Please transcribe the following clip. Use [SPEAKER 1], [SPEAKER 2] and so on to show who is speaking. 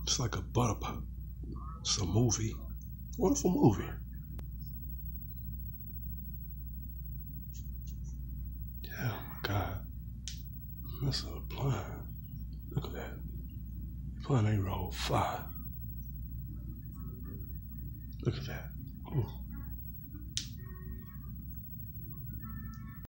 [SPEAKER 1] It's like a butter pop. It's a movie. Wonderful movie. Yeah, oh my God. That's a blind. Look at that. Blind ain't roll 5. Look at that. Ooh.